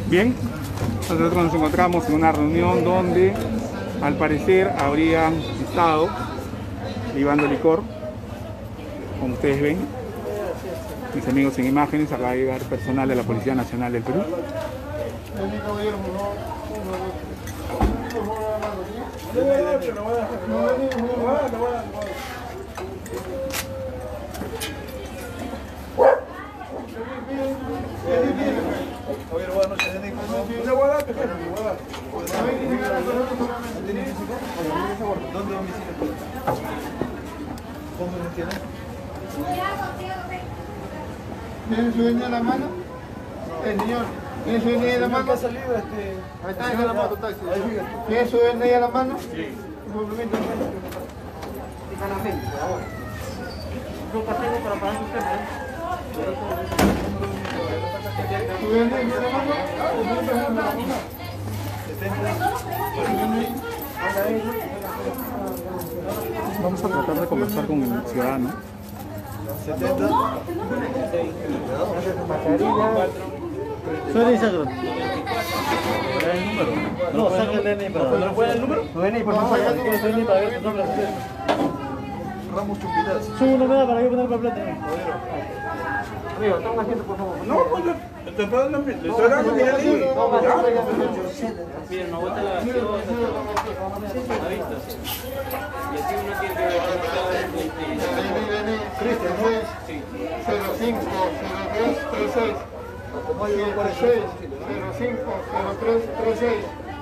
Bien, nosotros nos encontramos en una reunión donde al parecer habrían estado llevando licor, como ustedes ven, mis amigos en imágenes. Acaba de llegar personal de la Policía Nacional del Perú. ¿Dónde domicilio? ¿Cómo se tiene? ¿Tiene su venia en la mano? Señor, ¿tiene su venia en la mano? ¿Qué ha salido Ahí está en la moto, taxi. ¿Tiene su venia en la mano? Sí. Complemento. Yo pasé para pagar su tema. ¿Su venia en la mano? Vamos a tratar de conversar con el ciudadano. 70. Soy Isagro. ¿El número? No, saca el DNI para ver. ¿No puede el número? Tu DNI, por favor. ¿Tienes tu DNI para ver tu nombre? Ramos Chumpitas. Sube una nueva para que poner para plata. Amigo, toma asiento, por favor. No, pues te puedo dar la estoy hablando de ahí. Miren, no bota la vacía, ¿ha visto? Y así uno tiene que ver Cristian, 05 03 36 76 05 03 36.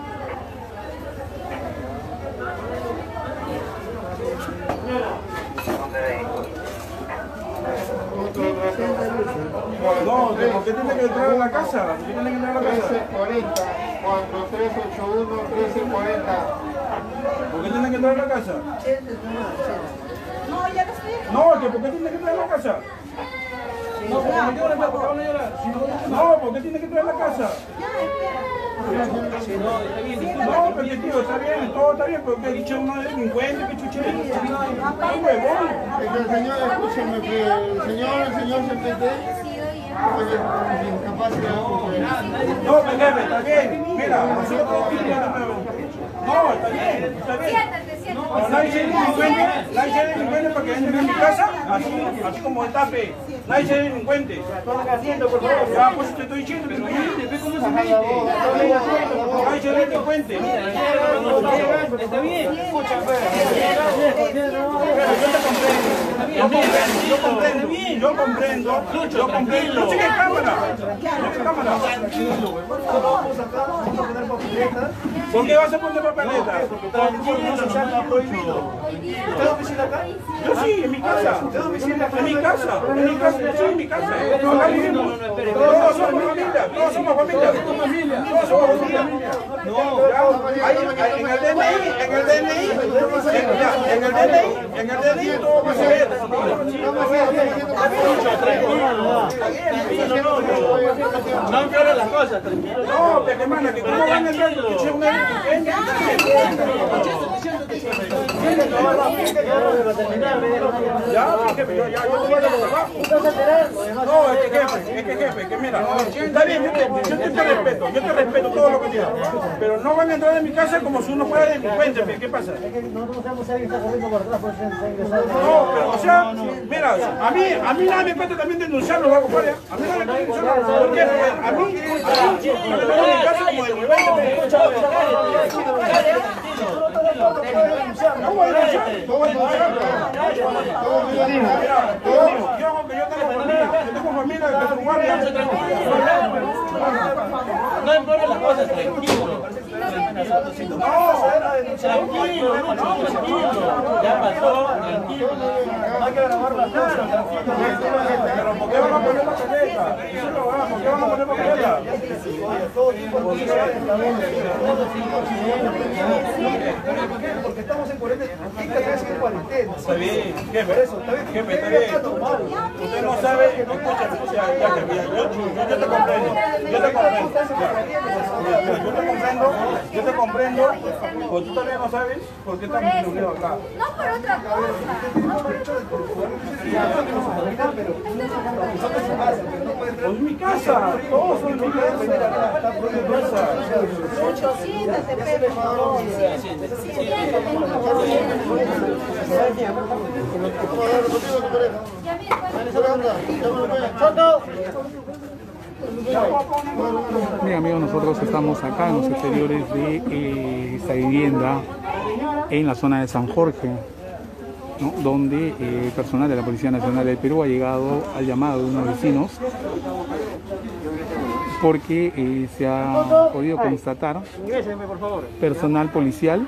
No, ¿por qué tiene que entrar a la casa? ¿Por qué tiene que entrar a la casa? 1340 4381 1340. ¿Por qué tiene que entrar a la casa? No, ya lo sé. No, que ¿por qué tiene que entrar a la casa? No, porque me quiero llorar, porque van a llorar. No, ¿por qué tiene que entrar a la casa? No, pero tío, está bien, todo está bien, porque he dicho uno de delincuente, que chuche. ¡Ay, huevón! Señor, escúcheme, que el señor se pide. Incapaz de No, jefe, está bien. Mira, nosotros no, está bien, está bien. Siéntate, siéntate. No, nadie se delincuente para que entre en mi casa, así como está fe. Nadie se delincuente. Ya, pues te estoy diciendo, pero ve cómo se mete. Nadie se delincuente. está bien. Yo comprendo. Sigue cámara. ¿Por qué vas a poner papeleta? está prohibido. ¿Usted domicila acá? Yo sí, en mi casa. En mi casa. Sí, en mi casa. Acá vivimos. Todos somos familia. Todos somos familia. No, en el DNI, todo va a ser. No empeoren las cosas, tranquilo. No, pero hermana, que cómo van a entrar porque soy una delincuente. Ya, jefe, yo te voy a trabajo. No, es que jefe, que mira, está bien, yo te respeto todo lo que digas, pero no van a entrar en mi casa como si uno fuera delincuente, ¿qué pasa? Nosotros sabemos si alguien está corriendo por atrás, por ejemplo. No, pero o sea, mira, a mí nada me cuesta también denunciarlo, ¿va, compadre? A mí nada me cuesta denunciarlo, ¿por qué? A mí me tengo en mi casa como delincuente. No voy a denunciar, no voy a denunciar. Mira, yo tengo familia, yo tengo guardia. No empeoren las cosas, tranquilo. Tranquilo, ya pasó, tranquilo. Hay que grabar la cara. Pero ¿por qué van a poner papeleta? ¿Por qué van a poner papeleta? Porque estamos en cuarentena. En cuarentena. Está bien, jefe, está bien. Usted no sabe, escúchame, o sea, ya, jefe, yo te comprendo. Yo te comprendo, pero tú también no sabes por qué estamos bloqueados acá. No por otra cosa. No por otra Pues mi casa, todos son mi casa. Bien amigos, nosotros estamos acá en los exteriores de esta vivienda en la zona de San Jorge, ¿no? Donde el personal de la Policía Nacional del Perú ha llegado al llamado de unos vecinos porque se ha podido constatar personal policial,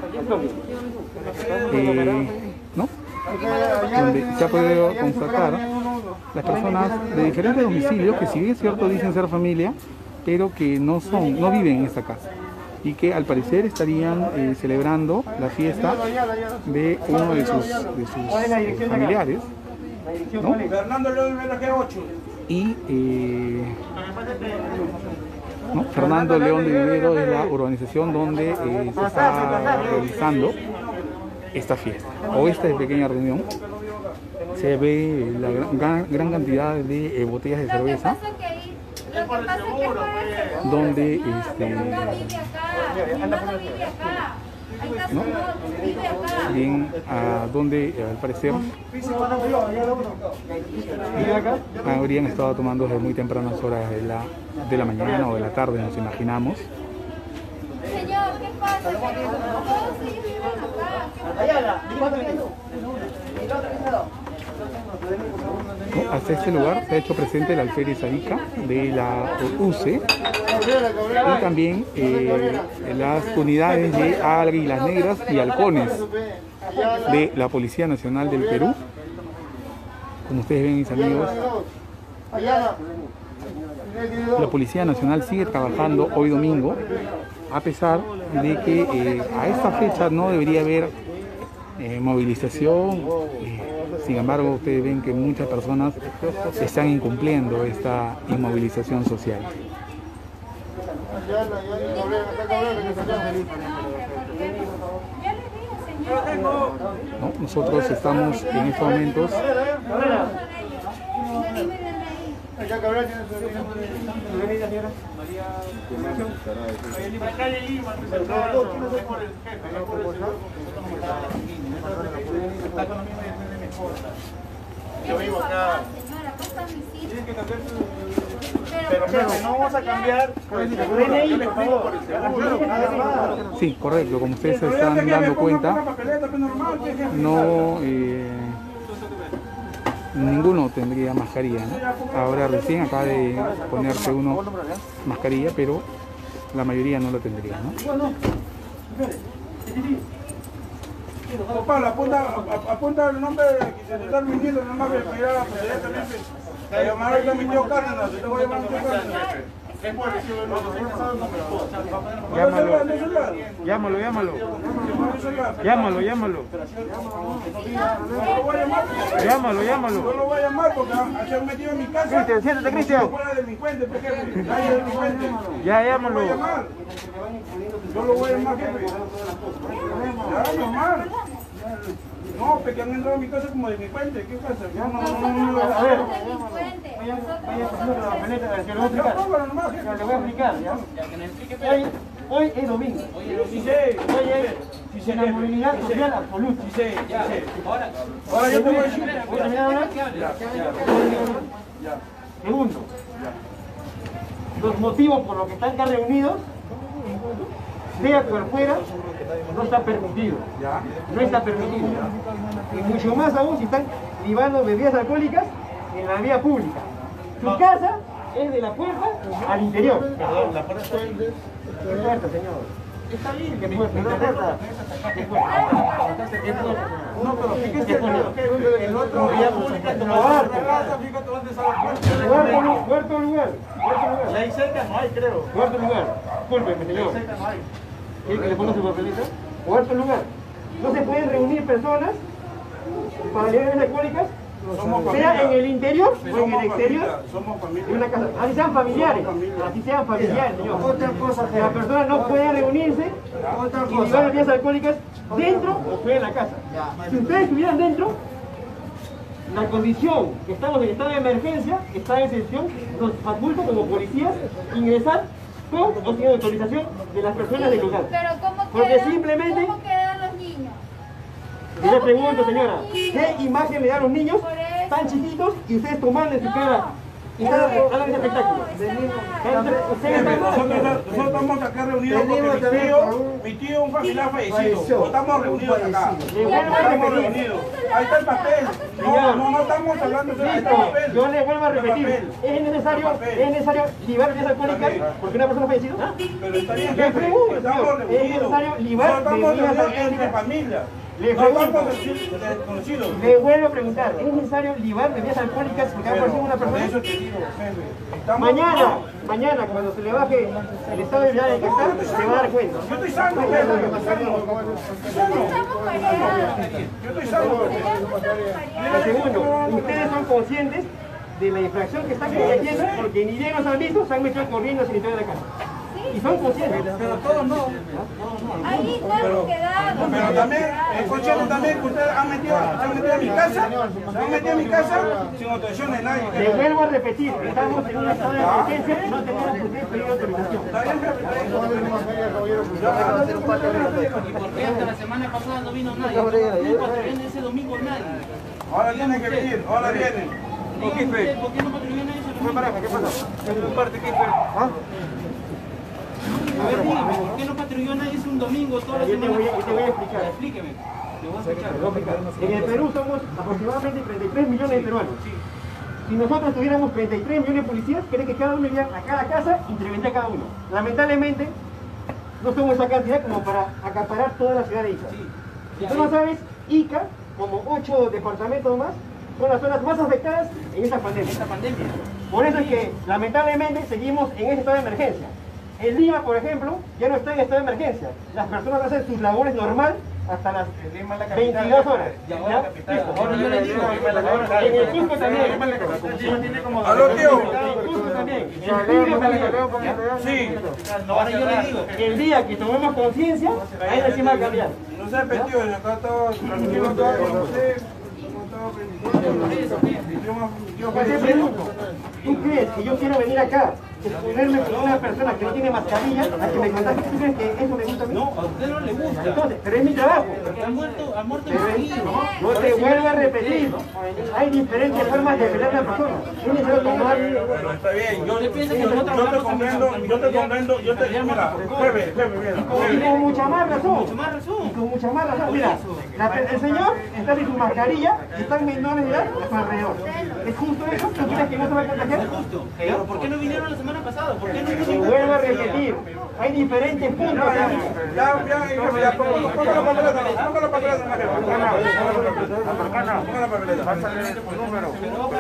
¿no? Donde se ha podido constatar las personas de diferentes domicilios que, si bien es cierto, dicen ser familia, pero que no viven en esta casa y que al parecer estarían celebrando la fiesta de uno de sus familiares, ¿no? Fernando León de la G8. Y ¿no? Fernando León de Vivero es la urbanización donde se está realizando esta fiesta o esta pequeña reunión. Se ve la gran cantidad de botellas de cerveza, donde ¿no? Bien, donde al parecer habrían estado tomando desde muy tempranas horas de la mañana o de la tarde, nos imaginamos. Señor, ¿qué pasa? Todos ellos viven acá. Hasta este lugar se ha hecho presente el alférez Arica de la UCE y también las unidades de Águilas Negras y Halcones de la Policía Nacional del Perú. Como ustedes ven, mis amigos, la Policía Nacional sigue trabajando hoy domingo, a pesar de que a esta fecha no debería haber movilización. Sin embargo, ustedes ven que muchas personas están incumpliendo esta inmovilización social. ¿No? Nosotros estamos en estos momentos Yo vivo acá, señora, acá está mi sitio. Pero no vamos a cambiar por el DNI, por favor. Sí, correcto, como ustedes se están dando cuenta, no ninguno tendría mascarilla, ¿no? Ahora recién acaba de ponerse uno mascarilla, pero la mayoría no lo tendría, ¿no? Pablo, apunta el nombre que se está viniendo, nomás voy a pedir a la presidenta también. A llamar ahorita a mi tío Cárdenas, yo te voy a llamar a mi tío Cárdenas. Llámalo. Llámalo. Yo lo voy a llamar porque se han metido en mi casa. Cristian, siéntate, Cristian. Fuera delincuente, jefe. Nadie es delincuente. Ya, llámalo. Yo lo voy a llamar, jefe. Ya, normal. No, porque han entrado a mi casa como delincuente. ¿Qué pasa? A ver. Le voy a explicar, ¿ya? Hoy es domingo. Sí sé. Hoy es una movilidad social absoluta. Sí sé. Ahora yo te voy a decir. ¿Voy a terminar ahora? Segundo, los motivos por los que están acá reunidos, sea por fuera, no está permitido. No está permitido. Y mucho más aún si están libando bebidas alcohólicas en la vía pública. Su casa es de la puerta al interior. Perdón, la puerta es de... ¿Qué puerta, señor? Está bien, ¿qué puerta? ¿Qué puerta? ¿Qué puerta? No, pero fíjese, el otro vía pública como cuarto lugar. Y ahí cerca no hay, creo. Cuarto lugar. Discúlpeme, señor. ¿Quiere que le ponga su papelito? Cuarto lugar. No se pueden reunir personas para bebidas alcohólicas, sea en el interior o en el exterior de una casa. Así sean familiares, señor. Otra cosa, que las personas no pueden reunirse y llevar bebidas alcohólicas dentro o fuera de la casa. Si ustedes estuvieran dentro, la condición que estamos en estado de emergencia, está en excepción, nos faculta como policías ingresar con o sin autorización de las personas del lugar. Pero ¿cómo Porque quedan, simplemente, ¿cómo quedan los niños? yo le pregunto, señora, ¿qué imagen le dan a los niños Por eso. tan chiquitos y ustedes tomando en su cara y hagan ese espectáculo? Nosotros estamos acá reunidos porque mi tío, un familiar fallecido. Estamos reunidos acá. Estamos reunidos. Ahí está el papel. No estamos hablando de el papel. Yo le vuelvo a repetir, es necesario libar bebidas alcohólicas porque una persona fallecida. Pero está bien, Le pregunto, estamos señor, es reunidos. necesario libar Estamos bebidas reunidos entre alcohólicas. familia. Le No estamos pregunto, desconocidos. le vuelvo a preguntar, ¿es necesario libar bebidas alcohólicas porque ha aparecido una Por eso persona? te digo, jefe. Estamos- Mañana, cuando se le baje el estado de ebriedad en que está, se va a dar cuenta. Yo estoy sano, jefe. Estamos mareados. Yo estoy sano. Lo segundo, ustedes son conscientes de la infracción que están cometiendo porque ni bien los han visto, se han metido corriendo sin entrar de la casa. Y son conscientes. Pero todos no. Ahí estamos quedados. Pero también, es consciente también que ustedes se han metido en mi casa, se han metido en mi casa sin autorización de nadie. Le vuelvo a repetir, estamos en un estado de emergencia y no tenemos por qué pedir autorización. ¿Está bien, jefe? ¿Y por qué hasta la semana pasada no vino nadie? ¿Por qué ese domingo nadie? Ahora tienen que venir, ahora vienen. ¿Por qué no patrullaron ese domingo? ¿Qué pasó? A ver, dígame, ¿por qué no patrulló nadie un domingo toda la Yo te semana? voy a explicar. Explíqueme. Le voy a escuchar. En el Perú somos aproximadamente 33 millones de peruanos. Si nosotros tuviéramos 33 millones de policías, cree que cada uno iría a cada casa e intervendría cada uno. Lamentablemente, no somos esa cantidad como para acaparar toda la ciudad de Ica. Si tú no sabes, Ica, como 8 departamentos más, son las zonas más afectadas en esta pandemia. Por eso es que, lamentablemente, seguimos en ese estado de emergencia. En Lima, por ejemplo, ya no está en estado de emergencia. Las personas hacen sus labores normal hasta las 22 horas. ¿Ya? Ahora yo le digo, En el Cusco también. ¿Aló, tío? En el Cusco también. En el Cusco también. Sí. ahora yo le digo. El día que tomemos conciencia, ahí recién va a cambiar. No se ha metido, acá estaba tranquilo, no sé. Yo te pregunto, ¿tú crees que yo quiero venir acá, exponerme con una persona que no tiene mascarilla, a que me contagie? ¿Tú crees que eso me gusta a mí? No, a usted no le gusta. Entonces, pero es mi trabajo. Porque ha muerto Pero el niño. no te vuelvo a repetir, hay diferentes formas de velar a la persona. Es necesario tomar. Pero está bien, yo ¿Usted piensa que te nosotros hablamos comprendo, mira, jefe, Y mira. con mucha más razón. Mucho más razón. Y con mucha más razón. Mira, el señor está sin su mascarilla y están menores de edad a su alrededor. ¿Es justo eso? ¿Tú crees que no se va a contagiar? Justo. Pero ¿por qué no vinieron la semana pasada? ¿Por qué no Te vinieron? vuelvo a repetir, hay diferentes puntos. Ya, ponga la papeleta, ponga la papeleta, ponga la papeleta.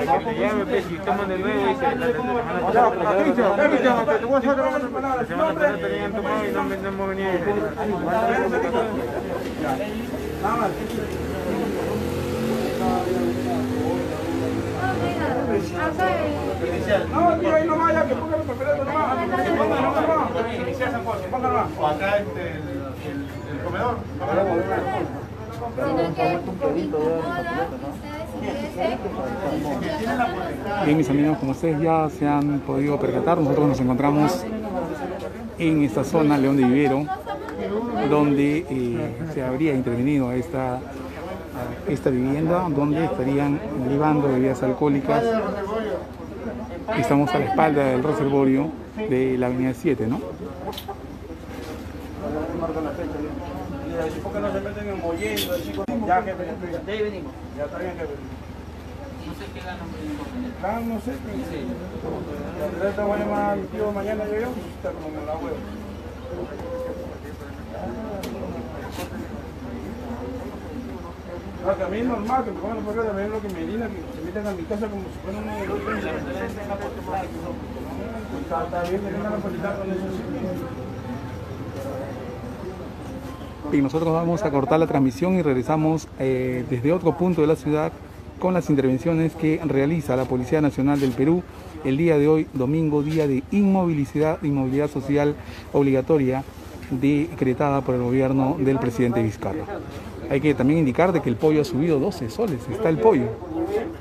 Nada más. No, tío, ahí no vaya, que ponga la papeleta nomás. Que ponga nomás. Ponga nomás. Acá el comedor. Sino que me incomoda que ustedes ingresen. Bien, mis amigos, como ustedes ya se han podido percatar, nosotros nos encontramos en esta zona, León de Vivero, donde se habría intervenido a esta vivienda, donde estarían libando bebidas alcohólicas. Estamos a la espalda del reservorio de la avenida 7, ¿no? ¿Por qué no se meten en mollendo? Ya, jefe, De ahí venimos. ya está bien, jefe. No sé qué ganan. Ah, no sé. Ya te voy a llamar a mi tío mañana, yo está como en la web. A mí es normal que me pongan los papeles, también lo que me digan, que se metan a mi casa como si fuera una delincuencia. Está bien, me vengan a felicitar con eso. Y nosotros vamos a cortar la transmisión y regresamos desde otro punto de la ciudad con las intervenciones que realiza la Policía Nacional del Perú el día de hoy, domingo, día de inmovilidad social obligatoria decretada por el gobierno del presidente Vizcarra. Hay que también indicar de que el pollo ha subido 12 soles, está el pollo,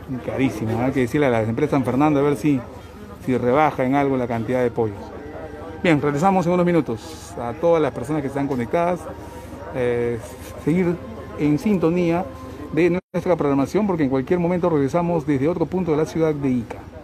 carísimo, hay que decirle a la empresa San Fernando a ver si rebaja en algo la cantidad de pollos. Bien, regresamos en unos minutos. A todas las personas que están conectadas, seguir en sintonía de nuestra programación, porque en cualquier momento regresamos desde otro punto de la ciudad de Ica.